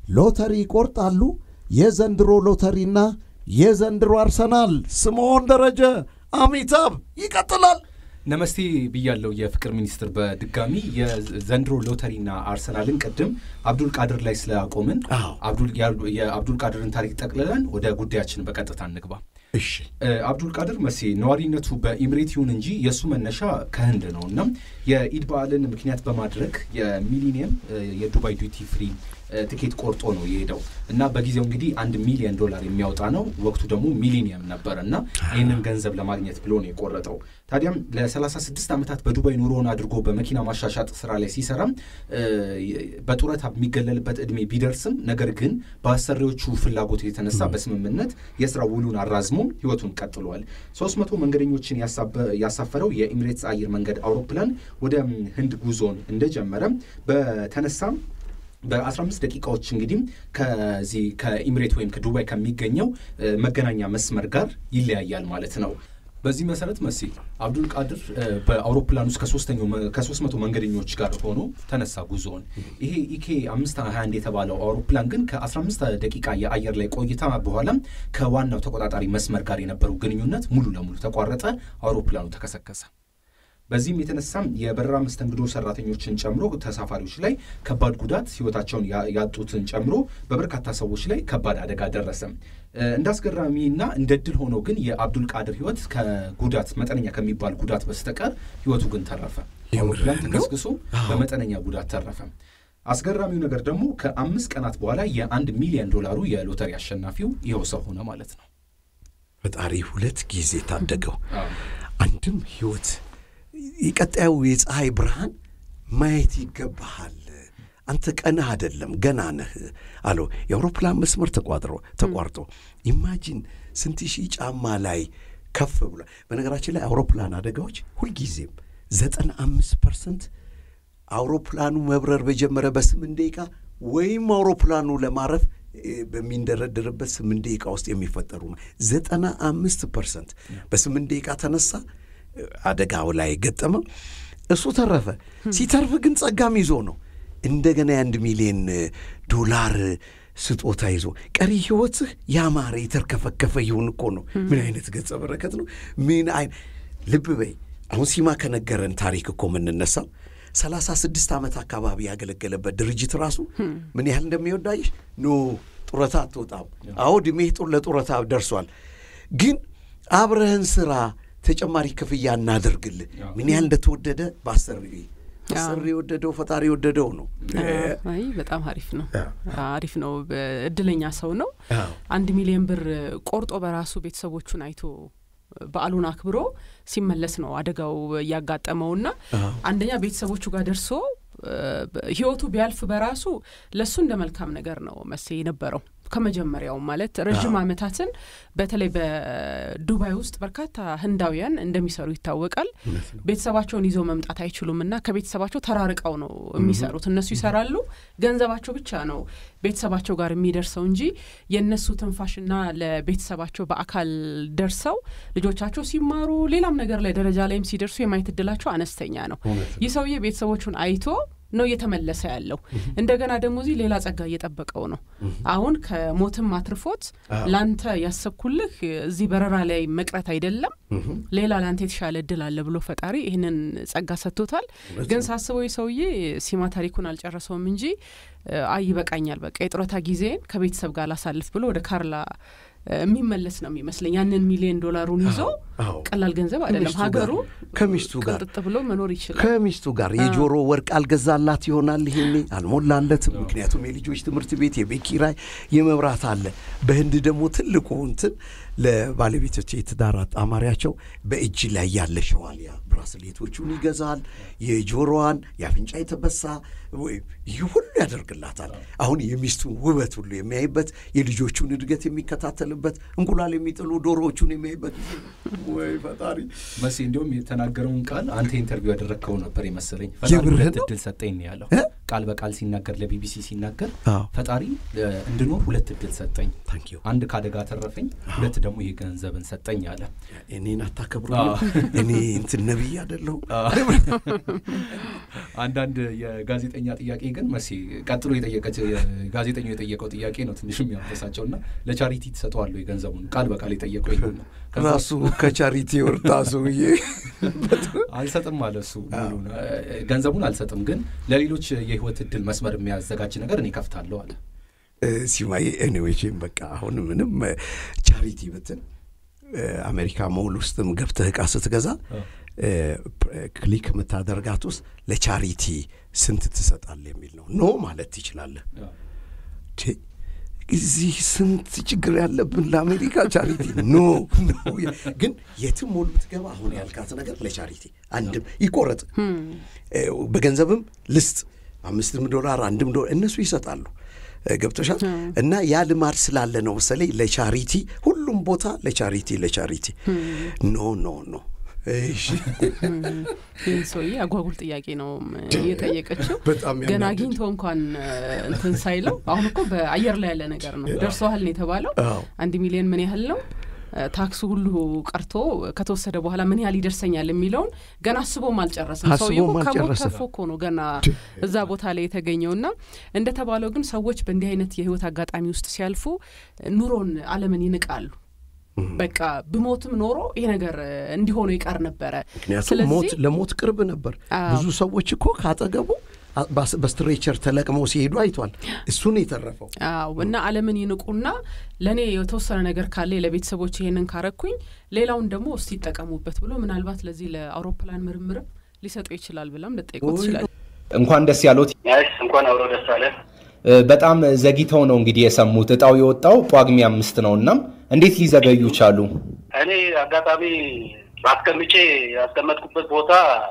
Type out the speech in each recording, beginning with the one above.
ሎተሪ ይቆርጣሉ። የዘንድሮ ሎተሪና የዘንድሮ አርሰናል ስምዖን ደረጀ አሚታብ ይቀጥላል። ነመስቴ ብያለው የፍቅር ሚኒስትር በድጋሚ የዘንድሮ ሎተሪና አርሰናልን ቀደም አብዱል ቃድር ላይ ስለአቆምን የአብዱል ቃድርን ታሪክ ጠቅልለን ወደ ጉዳያችን በቀጥታ እንግባ። እሺ አብዱል ቃድር መሲ ነዋሪነቱ በኢምሬት ይሁን እንጂ የሱ መነሻ ከህንድ ነውና የኢድ በዓልን ምክንያት በማድረግ የሚሊኒየም የዱባይ ዲዩቲ ፍሪ ትኬት ቆርጦ ነው የሄደው እና በጊዜው እንግዲህ $1 ሚሊዮን የሚያወጣ ነው። ወቅቱ ደግሞ ሚሊኒየም ነበርና ይሄንን ገንዘብ ለማግኘት ብሎ ነው የቆረጠው። ታዲያም ለ36 ዓመታት በዱባይ ኑሮውን አድርጎ በመኪና ማሻሻጥ ስራ ላይ ሲሰራ በጡረታ የሚገለልበት እድሜ ቢደርስም ነገር ግን በአሰሪዎቹ ፍላጎት የተነሳ በስምምነት የስራ ውሉን አራዝሞ ህይወቱን ቀጥሏል። 300 መንገደኞችን ያሳፈረው የኢሚሬትስ አየር መንገድ አውሮፕላን ወደ ህንድ ጉዞን እንደጀመረ በተነሳም በ15 ደቂቃዎች እንግዲህ ከኢሚሬት ወይም ከዱባይ ከሚገኘው መገናኛ መስመር ጋር ይለያያል ማለት ነው። በዚህ መሰረት መሲ አብዱል ቃድር በአውሮፕላን ውስጥ ከ300 መንገደኞች ጋር ሆኖ ተነሳ ጉዞውን። ይሄ ኢኬ 521 የተባለው አውሮፕላን ግን ከ15 ደቂቃ የአየር ላይ ቆይታ በኋላ ከዋናው ተቆጣጣሪ መስመር ጋር የነበረው ግንኙነት ሙሉ ለሙሉ ተቋረጠ። አውሮፕላኑ ተከሰከሰ። በዚህም የተነሳም የበረራ መስተንግዶ ሰራተኞችን ጨምሮ ተሳፋሪዎች ላይ ከባድ ጉዳት ህይወታቸውን ያጡትን ጨምሮ በበርካታ ሰዎች ላይ ከባድ አደጋ ደረሰ። እንዳስገራሚና እንደድል ሆኖ ግን የአብዱል ቃድር ህይወት ከጉዳት መጠነኛ ከሚባል ጉዳት በስተቀር ህይወቱ ግን ተረፈ። አውሮፕላን ተከስክሶ በመጠነኛ ጉዳት ተረፈ። አስገራሚው ነገር ደግሞ ከ5 ቀናት በኋላ $1 ሚሊዮን የሎተሪ አሸናፊው ይኸው ሰው ሆነ ማለት ነው። ፈጣሪ 2 ጊዜ ታደገው። አንድም ህይወት ይቀጣዩ የፀሐይ ብርሃን ማየት ይገባሃል። አንተ ቀንህ አይደለም ገና ነህ አለው። የአውሮፕላን መስመር ተቋርጦ ኢማጂን ስንት ሺህ ጫማ ላይ ከፍ ብሎ። በነገራችን ላይ አውሮፕላን አደጋዎች ሁልጊዜም 95% አውሮፕላኑ መብረር በጀመረ በ8 ደቂቃ ወይም አውሮፕላኑ ለማረፍ በሚንደረደርበት 8 ደቂቃ ውስጥ የሚፈጠሩ ነው። 95% በ8 ደቂቃ ተነሳ አደጋው ላይ ገጠመው። እሱ ተረፈ። ሲተርፍ ግን ጸጋም ይዞ ነው እንደገና $1 ሚሊዮን ስጦታ ይዞ ቀሪ ህይወትህ ያማረ የተርከፈከፈ ይሁን እኮ ነው። ምን አይነት ገጸ በረከት ነው! ምን ልብ በይ። አሁን ሲማ ከነገረን ታሪክ እኮ የምንነሳው 36 ዓመት አካባቢ ያገለገለበት ድርጅት ራሱ ምን ያህል እንደሚወዳይሽ ጡረታ አትወጣም። አዎ እድሜህ ለጡረታ ደርሷል፣ ግን አብረህን ስራ ተጨማሪ ክፍያ እናደርግልህ። ምን ያህል እንደተወደደ በአሰሪ የወደደው ፈጣሪ የወደደው ነው። አይ በጣም አሪፍ ነው። እድለኛ ሰው ነው። $1 ሚሊዮን ቆርጦ በራሱ ቤተሰቦቹን አይቶ በዓሉን አክብሮ ሲመለስ ነው አደጋው ያጋጠመውና አንደኛ ቤተሰቦቹ ጋር ደርሶ ህይወቱ ቢያልፍ በራሱ ለሱ እንደመልካም ነገር ነው መሰለኝ የነበረው። ከመጀመሪያው ማለት ረጅም ዓመታትን በተለይ በዱባይ ውስጥ በርካታ ህንዳውያን እንደሚሰሩ ይታወቃል። ቤተሰባቸውን ይዘው መምጣት አይችሉምና ከቤተሰባቸው ተራርቀው ነው የሚሰሩት። እነሱ ይሰራሉ፣ ገንዘባቸው ብቻ ነው ቤተሰባቸው ጋር የሚደርሰው እንጂ የነሱ ትንፋሽና ለቤተሰባቸው በአካል ደርሰው ልጆቻቸው ሲማሩ ሌላም ነገር ላይ ደረጃ ላይም ሲደርሱ የማየት እድላቸው አነስተኛ ነው። ይሰውዬ ቤተሰቦቹን አይቶ ነው የተመለሰ ያለው። እንደገና ደግሞ እዚህ ሌላ ጸጋ እየጠበቀው ነው። አሁን ከሞትም አትርፎት ላንተ ያሰብኩልህ እዚህ በረራ ላይ መቅረት አይደለም፣ ሌላ ላንተ የተሻለ እድል አለ ብሎ ፈጣሪ ይሄንን ጸጋ ሰጥቶታል። ግን ሳስበው ይሰውዬ ሲማ ታሪኩን አልጨረሰውም እንጂ ይበቃኛል፣ በቃ የጡረታ ጊዜን ከቤተሰብ ጋር ላሳልፍ ብሎ ወደ ካርላ የሚመለስ ነው የሚመስለኝ። $1 ሚሊዮን ይዞ ቀላል ገንዘብ አይደለም። ሀገሩ ከሚስቱ ጋር ጥጥ ብሎ መኖር ይችላል። ከሚስቱ ጋር የጆሮ ወርቅ አልገዛላት ይሆናል። ይሄኔ አልሞላለት። ምክንያቱም የልጆች ትምህርት ቤት፣ የቤት ኪራይ፣ የመብራት አለ። በህንድ ደግሞ ትልቁ እንትን ለባለቤቶች የትዳር አጣማሪያቸው በእጅ ላይ ያለ ሸዋልያ ብራስሌቶቹን ይገዛል። የጆሮዋን የአፍንጫ የተበሳ ይህ ሁሉ ያደርግላታል። አሁን የሚስቱን ውበት ሁሉ የሚያይበት፣ የልጆቹን እድገት የሚከታተልበት፣ እንቁላል የሚጥሉ ዶሮዎቹን የሚያይበት ወይ ፈጣሪ መሲ እንደውም የተናገረውን ቃል አንተ ኢንተርቪው ያደረከው ነበር ይመስለኝ ፈጣሪ ሁለት እድል ሰጠኝ ያለው ቃል በቃል ሲናገር ለቢቢሲ ሲናገር ፈጣሪ እንድኖር ሁለት እድል ሰጠኝ አንድ ካደጋ ተረፈኝ ሁለት ደግሞ የገንዘብን ሰጠኝ አለ እኔን አታከብሩ እኔ እንትን ነብይ አይደለሁ አንዳንድ የጋዜጠኛ ጥያቄ ግን መሲ ቀጥሎ የጠየቀች ጋዜጠኛው የጠየቀው ጥያቄ ነው ትንሽም ያፈሳቸውና ለቻሪቲ ተሰጥቷል የገንዘቡን ቃል በቃል የጠየቀው ይሁን ራሱ ከቻሪቲ ወርታሱዬ አልሰጥም ማለት እሱ ገንዘቡን አልሰጥም ግን ለሌሎች የህይወት እድል መስመር የሚያዘጋጅ ነገር እኔ ከፍታለሁ አለ ሲማይ ኤኒዌይም በቃ አሁን ምንም ቻሪቲ ብትን አሜሪካ ሞል ውስጥም ገብተህ ዕቃ ስትገዛ ክሊክ መታደርጋት ውስጥ ለቻሪቲ ስንት ትሰጣለህ የሚል ነው ኖ ማለት ትችላለህ እዚህ ስንት ችግር ያለብን ለአሜሪካ ቻሪቲ ኖ ግን የትም ሞል ብትገባ አሁን ያልካት ነገር ለቻሪቲ አንድም ይቆረጥ በገንዘብም ልስጥ $5 $1 እነሱ ይሰጣሉ ገብተሻል እና ያ ልማድ ስላለ ነው መሰለኝ ለቻሪቲ ሁሉም ቦታ ለቻሪቲ ኖ እሺ እንሶይ አጓጉል ጥያቄ ነው የጠየቀችው ገና አግኝቶ እንኳን እንትን ሳይለው አሁን እኮ በአየር ላይ ያለ ነገር ነው ደርሷል ነው የተባለው 1 ሚሊዮን ምን ያህል ነው ታክሱ ሁሉ ቀርቶ ከተወሰደ በኋላ ምን ያህል ይደርሰኛል የሚለውን ገና አስቦም አልጨረሰም ሰውየው ከሞተፎኮ ነው ገና እዛ ቦታ ላይ የተገኘውና እንደተባለው ግን ሰዎች በእንዲህ አይነት የህይወት አጋጣሚ ውስጥ ሲያልፉ ኑሮን ዓለምን ይንቃሉ በቃ በሞትም ኖሮ ይሄ ነገር እንዲሆነ ይቀር ነበር ስለዚህ ለሞት ቅርብ ነበር ብዙ ሰዎች እኮ ካጠገቡ በስትሬቸር ተለቅመው ሲሄዱ አይቷል እሱ ነው የተረፈው እና ዓለምን ይንቁና ለኔ የተወሰነ ነገር ካለ ለቤተሰቦች ይሄንን ካረኩኝ ሌላውን ደግሞ እስቲ ተጠቀሙበት ብሎ ምናልባት ለዚህ ለአውሮፕላን ምርምር ሊሰጡ ይችላል ብለም ለጠይቆት ይችላል እንኳን ደስ ያሎት እንኳን አውሮ ደስ አለ በጣም ዘግይተው ነው እንግዲህ የሰሙት እጣው የወጣው ጳጉሜ 5 ነውና እንዴት ሊዘገዩ ቻሉ እኔ አጋጣሚ አስቀምጬ ያስቀመጥኩበት ቦታ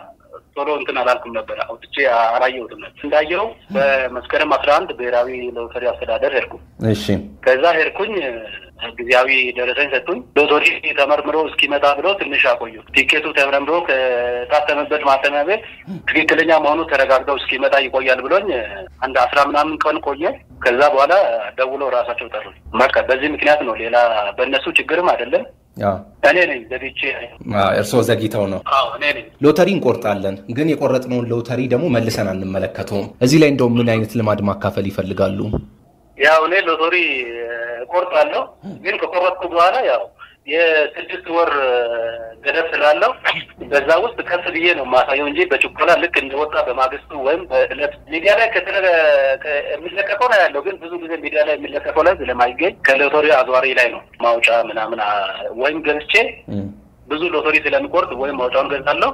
ቶሎ እንትን አላልኩም ነበር አውጥቼ አላየሁትም እንዳየው በመስከረም 11 ብሔራዊ ሎተሪ አስተዳደር ሄድኩ እሺ ከዛ ሄድኩኝ ግዚያዊ ደረሰኝ ሰጡኝ ሎተሪ ተመርምሮ እስኪመጣ ብሎ ትንሽ አቆዩ ቲኬቱ ተመርምሮ ከታተመበት ማተሚያ ቤት ትክክለኛ መሆኑ ተረጋግጠው እስኪመጣ ይቆያል ብሎኝ አንድ 10 ምናምን ቀን ቆየ ከዛ በኋላ ደውሎ ራሳቸው ጠሩኝ በቃ በዚህ ምክንያት ነው ሌላ በእነሱ ችግርም አይደለም እኔ ነኝ ዘግይቼ እርሶ ዘግይተው ነው እኔ ነኝ ሎተሪ እንቆርጣለን ግን የቆረጥነው ሎተሪ ደግሞ መልሰን አንመለከተውም እዚህ ላይ እንደው ምን አይነት ልማድ ማካፈል ይፈልጋሉ ያው እኔ ሎተሪ ቆርጣለሁ ግን ከቆረጥኩ በኋላ ያው የ6 ወር ገደብ ስላለው በዛ ውስጥ ቀስ ብዬ ነው ማሳየው እንጂ በችኮላ ልክ እንደወጣ በማግስቱ ወይም በእለት ሚዲያ ላይ የሚለቀቀው ነው ያለው ግን ብዙ ጊዜ ሚዲያ ላይ የሚለቀቀው ላይ ስለማይገኝ ከሎተሪ አዝዋሪ ላይ ነው ማውጫ ምናምን ወይም ገዝቼ ብዙ ሎተሪ ስለሚቆርጥ ወይም ማውጫውን ገዛለሁ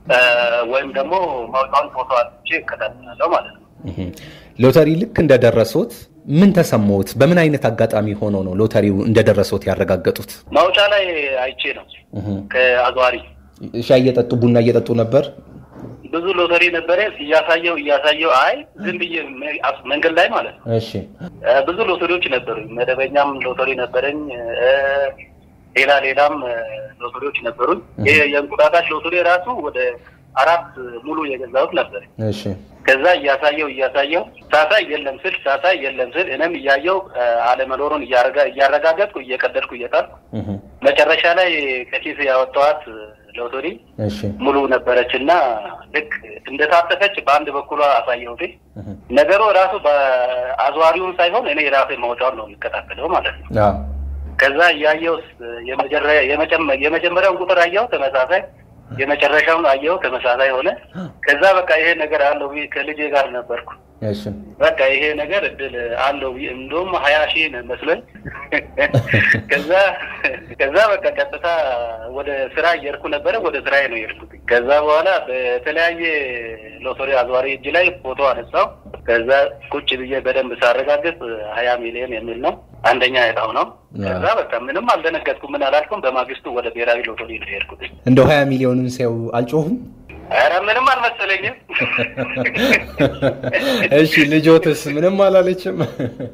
ወይም ደግሞ ማውጫውን ፎቶ አድርጌ እከታተላለሁ ማለት ነው ሎተሪ ልክ እንደደረሱት ምን ተሰማውት በምን አይነት አጋጣሚ ሆኖ ነው ሎተሪው እንደደረሱት ያረጋገጡት ማውጫ ላይ አይቼ ነው ከአዝዋሪ ሻይ እየጠጡ ቡና እየጠጡ ነበር ብዙ ሎተሪ ነበር እያሳየው አይ ዝም ብዬ መንገድ ላይ ማለት ነው እሺ ብዙ ሎተሪዎች ነበሩ መደበኛም ሎተሪ ነበረኝ ሌላም ሎተሪዎች ነበሩ የእንቁጣጣሽ ሎተሪ ራሱ ወደ 4 ሙሉ የገዛሁት ነበር እሺ ከዛ እያሳየው ሳሳይ የለም ስል እኔም እያየው አለመኖሩን እያረጋገጥኩ እየቀደድኩ እየጣልኩ መጨረሻ ላይ ከኪስ ያወጣኋት ሎተሪ ሙሉ ነበረችና ልክ እንደታጠፈች በአንድ በኩል አሳየሁት ነገሩ ራሱ በአዝዋሪውን ሳይሆን እኔ ራሴ ማውጫውን ነው የሚከታተለው ማለት ነው ከዛ ያየው የመጀመሪያውን ቁጥር አየው ተመሳሳይ የመጨረሻውን አየው ተመሳሳይ ሆነ ከዛ በቃ ይሄ ነገር አለው ከልጄ ጋር ነበርኩ እሺ በቃ ይሄ ነገር እድል አለው እንደውም 20 ሺህ ነው መስሎኝ ከዛ በቃ ቀጥታ ወደ ስራ እየሄድኩ ነበር ወደ ስራዬ ነው የሄድኩት ከዛ በኋላ በተለያየ ሎተሪ አዝዋሪ እጅ ላይ ፎቶ አነሳው ከዛ ቁጭ ብዬ በደንብ ሳረጋግጥ 20 ሚሊዮን የሚል ነው አንደኛ እጣው ነው ከዛ በቃ ምንም አልደነገጥኩም ምን አላልኩም በማግስቱ ወደ ብሔራዊ ሎተሪ ነው የሄድኩት እንደው 20 ሚሊዮንን ሲያው አልጮህም አረ ምንም አልመሰለኝም እሺ ልጆትስ ምንም አላለችም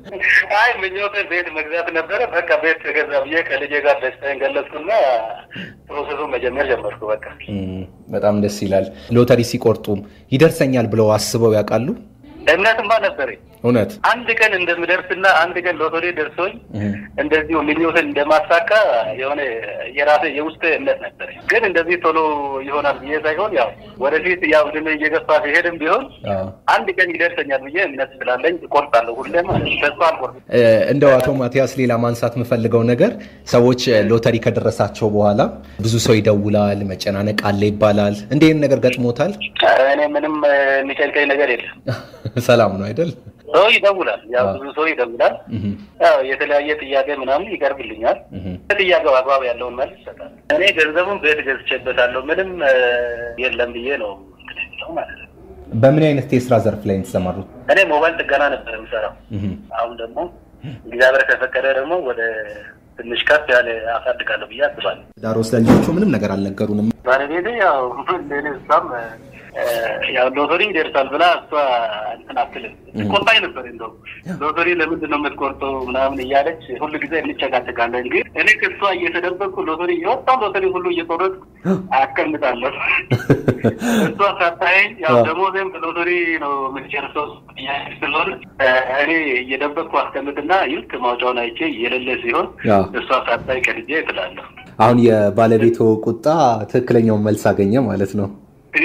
አይ ምኞቴ ቤት መግዛት ነበረ። በቃ ቤት ተገዛ ብዬ ከልጄ ጋር ደስታዬን ገለጽኩና ፕሮሰሱን መጀመር ጀመርኩ። በቃ በጣም ደስ ይላል። ሎተሪ ሲቆርጡም ይደርሰኛል ብለው አስበው ያውቃሉ? እምነትማ ነበረኝ። እውነት አንድ ቀን እንደምደርስና አንድ ቀን ሎተሪ ደርሶኝ እንደዚህ ምኞትን እንደማሳካ የሆነ የራሴ የውስጥ እምነት ነበረኝ። ግን እንደዚህ ቶሎ ይሆናል ብዬ ሳይሆን ያው ወደፊት ያው እድሜ እየገፋ ሲሄድም ቢሆን አንድ ቀን ይደርሰኛል ብዬ እምነት ስላለኝ እቆርጣለሁ። ሁሌም ተስፋ አልቆርጥም። እንደው አቶ ማቲያስ ሌላ ማንሳት የምፈልገው ነገር ሰዎች ሎተሪ ከደረሳቸው በኋላ ብዙ ሰው ይደውላል፣ መጨናነቅ አለ ይባላል። እንዴት ነገር ገጥሞታል? እኔ ምንም የሚጨንቀኝ ነገር የለም። ሰላም ነው አይደል? ሰው ይደውላል፣ ያው ብዙ ሰው ይደውላል። ያው የተለያየ ጥያቄ ምናምን ይቀርብልኛል። ጥያቄው አግባብ ያለውን መልስ ይሰጣል። እኔ ገንዘቡን ቤት ገዝቼበታለሁ ምንም የለም ብዬ ነው ማለት ነው። በምን አይነት የስራ ዘርፍ ላይ ተሰማሩት? እኔ ሞባይል ጥገና ነበር የምሰራው። አሁን ደግሞ እግዚአብሔር ከፈቀደ ደግሞ ወደ ትንሽ ከፍ ያለ አሳድጋለሁ ብዬ አስባለሁ። ዳሮስ ለልጆቹ ምንም ነገር አልነገሩንም? ባለቤቴ ያው ለኔስታም ያው ሎተሪ ይደርሳል ብላ እሷ እንትን አትልም። ቆጣይ ነበር እንደው ሎተሪ ለምንድን ነው የምትቆርጠው ምናምን እያለች ሁሉ ጊዜ እንጨቃጨቃለን። ግን እኔ ከሷ እየተደበቅኩ ሎተሪ የወጣው ሎተሪ ሁሉ እየቆረጥኩ አስቀምጣለሁ። እሷ ሳታየኝ ያው ደሞዜም ሎተሪ ነው የምትጨርሰው ስለሆነ እኔ እየደበቅኩ አስቀምጥና ይልክ ማውጫውን አይቼ የሌለ ሲሆን እሷ ሳታይ ከልጄ እጥላለሁ። አሁን የባለቤቱ ቁጣ ትክክለኛውን መልስ አገኘ ማለት ነው።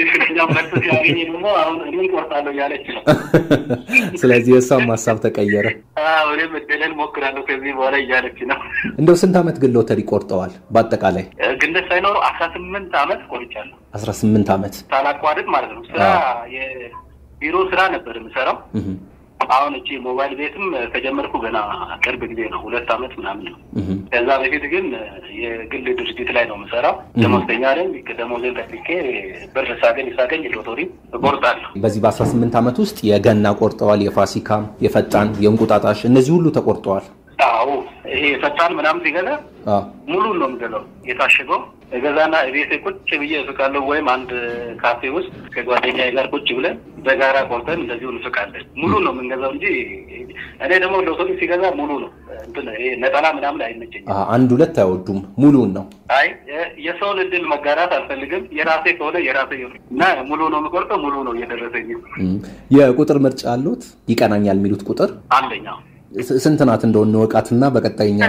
ስለዚህ እሷም ሀሳብ ተቀየረ። እኔም እድልን ሞክራለሁ ከዚህ በኋላ እያለች ነው። እንደው ስንት ዓመት ግን ሎተሪ ቆርጠዋል? በአጠቃላይ ግንደት ሳይኖሩ 18 ዓመት ቆርጫለሁ። 18 ዓመት ሳላቋርጥ ማለት ነው። ስራ የቢሮ ስራ ነበር የምሰራው። አሁን እቺ ሞባይል ቤትም ከጀመርኩ ገና ቅርብ ጊዜ ነው፣ 2 ዓመት ምናምን ነው። ከዛ በፊት ግን የግል ድርጅት ላይ ነው የምሰራው። ደሞዝተኛ ነኝ። ደሞዜን ጠብቄ ብር ሳገኝ ሎተሪ እቆርጣለሁ። በዚህ በ18 ዓመት ውስጥ የገና ቆርጠዋል፣ የፋሲካ፣ የፈጣን፣ የእንቁጣጣሽ እነዚህ ሁሉ ተቆርጠዋል? አዎ ይሄ ፈጣን ምናምን ሲገዛ ሙሉ ነው የምገዛው። የታሸገው እገዛና ቤቴ ቁጭ ብዬ እፍቃለሁ። ወይም አንድ ካፌ ውስጥ ከጓደኛዬ ጋር ቁጭ ብለን በጋራ ቆርጠን እንደዚሁ እንፍቃለን። ሙሉ ነው የምንገዛው እንጂ እኔ ደግሞ ሎተሪ ሲገዛ ሙሉ ነው። እንትን ይሄ ነጠላ ምናምን አይመቸኝም። አንድ ሁለት አይወዱም፣ ሙሉን ነው። አይ የሰውን እድል መጋራት አልፈልግም። የራሴ ከሆነ የራሴ እና ሙሉ ነው የምቆርጠው። ሙሉ ነው እየደረሰኝ። የቁጥር ምርጫ አሉት? ይቀናኛል የሚሉት ቁጥር አንደኛው ስንት ናት? እንደው እንወቃትና በቀጣይኛ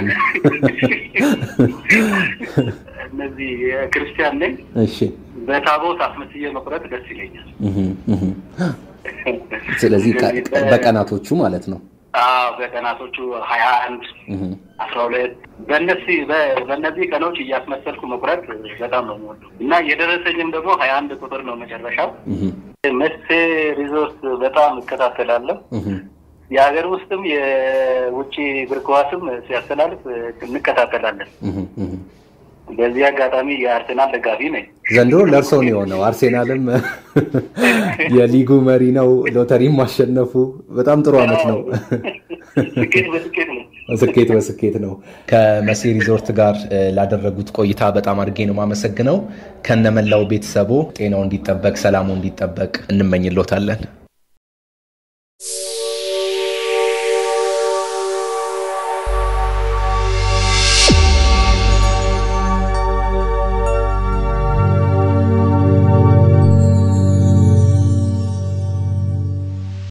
እነዚህ ክርስቲያን ነኝ። እሺ በታቦት አስመስዬ መቁረጥ ደስ ይለኛል። ስለዚህ በቀናቶቹ ማለት ነው። በቀናቶቹ 21 12 በእነዚህ ቀኖች እያስመሰልኩ መቁረጥ በጣም ነው የምወደው እና የደረሰኝም ደግሞ 21 ቁጥር ነው መጨረሻው። መሴ ሪዞርት በጣም እከታተላለሁ። የሀገር ውስጥም የውጭ እግር ኳስም ሲያስተላልፍ እንከታተላለን። በዚህ አጋጣሚ የአርሴናል ደጋፊ ነኝ። ዘንድሮ ለእርሶ ነው የሆነው። አርሴናልም የሊጉ መሪ ነው። ሎተሪም ማሸነፉ በጣም ጥሩ አመት ነው። ስኬት በስኬት ነው። ከመሴ ሪዞርት ጋር ላደረጉት ቆይታ በጣም አድርጌ ነው ማመሰግነው። ከነመላው ቤተሰቦ ጤናው እንዲጠበቅ፣ ሰላሙ እንዲጠበቅ እንመኝሎታለን።